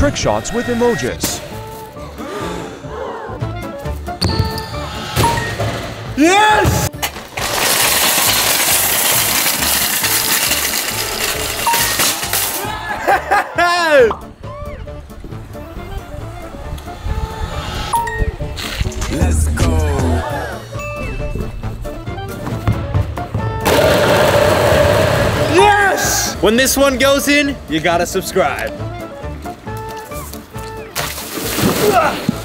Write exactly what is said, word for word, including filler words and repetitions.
trick shots with emojis. Yes! Let's go. Yes! When this one goes in, you gotta subscribe.